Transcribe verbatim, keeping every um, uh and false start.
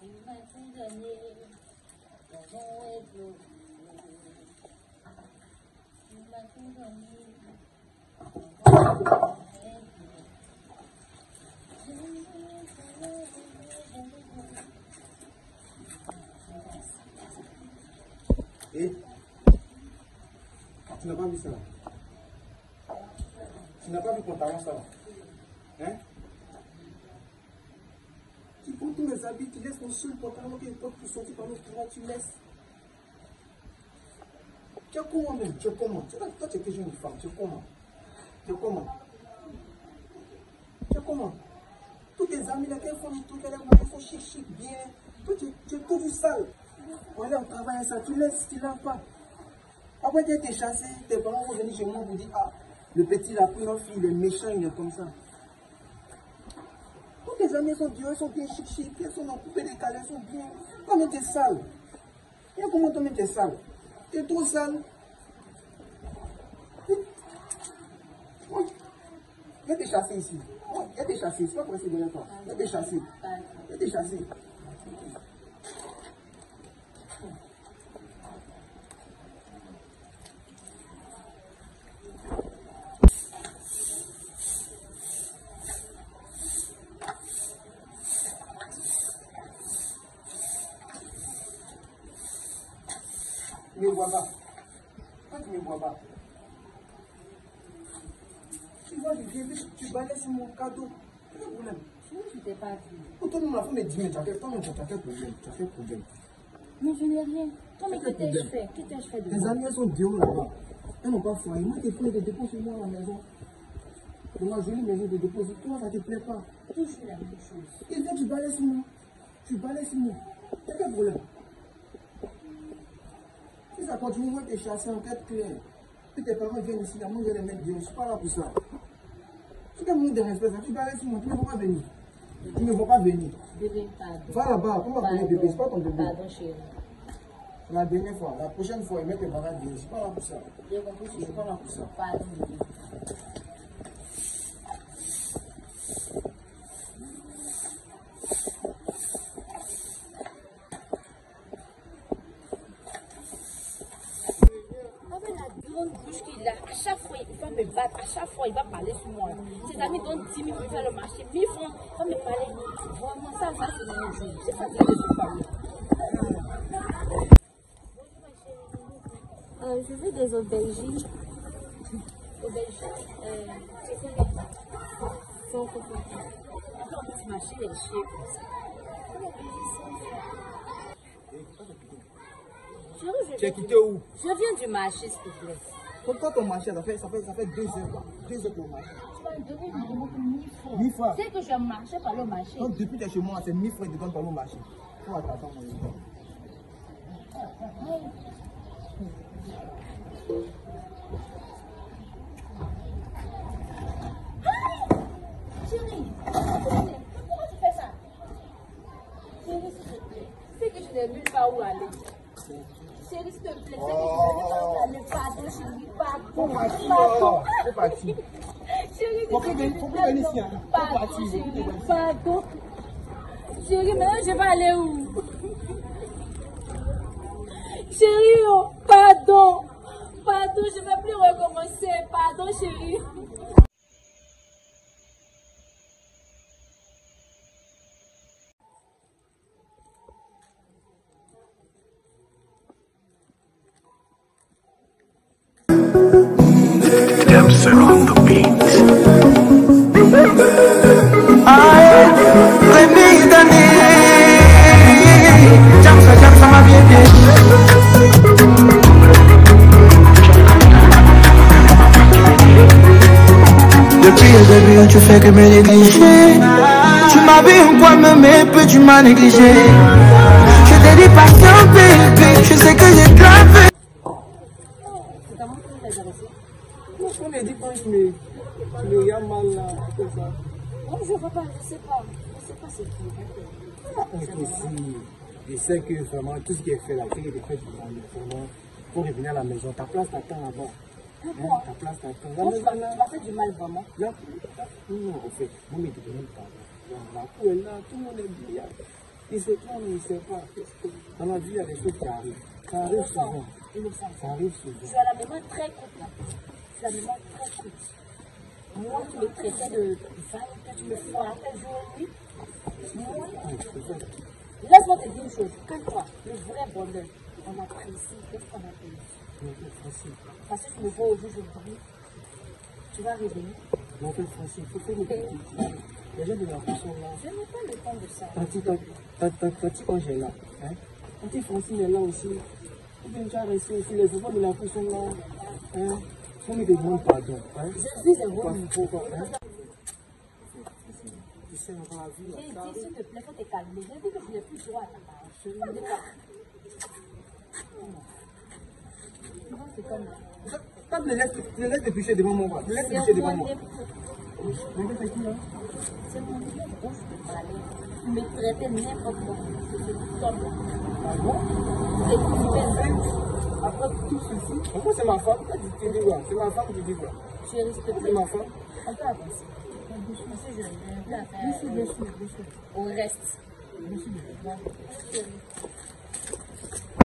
Et tu n'as pas vu ça? Tu n'as pas vu ton talent ça? Hein? Tu prends tous mes habits, tu laisses mon seul pantalon qui est pas pour sortir par l'autre droit, tu laisses. Tu es comment même? Tu es comment? Toi tu es déjà une femme, tu es comment? Tu es comment? Tu es comment? Tous tes amis là, qu'elles font des trucs, elles sont chic, chic, bien. Toi tu, tu es tout du sale. On est en travail ça, tu laisses, tu laves pas. Après tu as été chassé, tes parents vont venir chez moi pour dire ah, le petit là, puis notre fille, il est méchant, il est comme ça. Tous tes amis sont durs, ils sont bien chic, chic, ils sont en coupé décalé, ils sont bien. Toi-même tu es sale. Et comment toi-même tu es sale? Tu es trop sale. Viens te chasser ici. Viens te chasser, c'est pas pour rester derrière toi. Viens te chasser. Viens te chasser. Tu ne me vois pas. Pourquoi tu ne me vois pas? Tu vois, je viens, tu balayes sur mon cadeau. Quel problème? Je ne t'ai pas vu. Pourtant, nous, la femme est dix minutes. Tu as quel problème? Tu as quel problème? Mais je n'ai rien. Toi, mais que t'ai-je fait? Que t'ai-je fait de tes amis, elles sont dehors là-bas. Elles n'ont pas foyer. Moi, tu prends des dépôts sur moi à la maison. Pour ma jolie maison de dépôt. Toi, ça ne te plaît pas. Toujours la même chose. Et viens, tu balayes sur moi. Tu balayes sur moi. Tu as quel problème? Si ça continue, moi, tu es chassé en tête claire. Puis tes parents viennent ici, là, moi, je vais les mettre bien. Je ne suis pas là pour ça. Tu as mis de respect, tu balayes sur moi. Tu ne vas pas venir. Tu ne vas pas venir. Bébé, pardon. Va là-bas, comment appeler bébé? C'est pas ton bébé. Pardon, chérie. La dernière fois, la prochaine fois, il met tes parents bien. Je ne suis pas là pour ça. J'ai compris, Je ne suis pas là pour ça. Pardon, bébé. À chaque fois, il va me battre, à chaque fois, il va parler sur moi. Ses amis donnent dix mille pour faire le marché, mille francs, il va me parler. Vraiment, ça, ça, c'est mon jour. C'est pas ça que je parle. Euh, je veux des aubergines. Aubergines, euh, c'est quoi les ça? Sans coco. Attends, ce marché est chier comme ça. Tu es quitté où? Je viens du marché, s'il te plaît. Pourquoi ton marché, ça fait, ça fait, ça fait deux heures, deux heures pour le marché. Tu vas me donner mille francs. Mille francs. C'est que je marchais par le marché. Donc depuis que tu es chez moi, c'est mille francs que tu donnes par le marché. Faut attendre mon histoire. Chérie, pourquoi tu fais ça? Chérie, s'il te plaît. C'est que je n'ai nulle part où aller. Chérie, s'il te plaît. C'est que je n'ai nulle part où aller. Pardon, chérie. Pardon. Pardon. C'est parti. Chérie, Pourquoi venir ici? Pardon, chérie. Pardon. Chérie, maintenant je vais aller où? Chérie, oh, pardon. Pardon, je ne vais plus recommencer. Pardon, chérie. Dempster on the beat. I let me dani. Jamsa jamsa ma baby. Depuis le début, tu fais que me négliger. Tu m'as vu une fois me mais peu tu m'as négligé. Je t'ai dit patiente, baby. Je sais que j'ai clavé. On me dit quand je me, je me regarde mal là, comme ça. Non, je ne vois pas, je ne sais pas. Je ne sais pas c'est qui. Ici, je sais que vraiment tout ce qui est fait là, c'est qu'il est fait du mal. Vraiment, il faut revenir à la maison. Ta place t'attend là-bas. Hein, ta place t'attend. La maison là. Tu vas faire du mal vraiment. Là, non, en fait, moi, je ne te demande pas. La cour est là, tout le monde est bien. Il sait pas, mais il sait pas. Dans la vie, il y a des choses qui arrivent. Ça arrive souvent. Innocent. Ça arrive souvent. Tu as la mémoire très courte là. Tu as la mémoire très courte. Moi, tu me traitais de vague, que tu me frappais jour et nuit. Moi, laisse-moi te dire une chose. Que toi, le vrai bonheur, on apprécie. Qu'est-ce qu'on apprécie? Parce que je me vois au jour, je brille. Tu vas revenir. Non, mais Francine, il faut faire une petite. Les gens de la façon là. Je n'ai pas le temps de ça. Tati, quand j'ai là, hein? Tati Francine est là aussi. Ou bien tu as resté aussi. Les enfants de la façon là, hein? Faut me demander pardon, hein? Je suis un bon niveau. Hein? Tu sais, dans la vie, J'ai là, dit, s'il te plaît, il faut te calmer. J'ai dit que je n'ai plus droit à ta parole. Je ne sais pas. C'est comme ça. quand les laisse, les laisse te picher devant moi, les laisse te picher devant moi. C'est mon niveau où je peux parler. Tu me traitais n'importe comment. C'est comme ça. Ah bon? C'est tout fait. Après tout ceci, pourquoi c'est ma femme? Tu dis quoi? C'est ma femme qui dit quoi? Chérie, s'il te C'est plaît. ma femme. On peut avancer. Monsieur, je n'ai plus à faire. Bien sûr, bien sûr, bien sûr. On reste. Bien sûr. Chérie.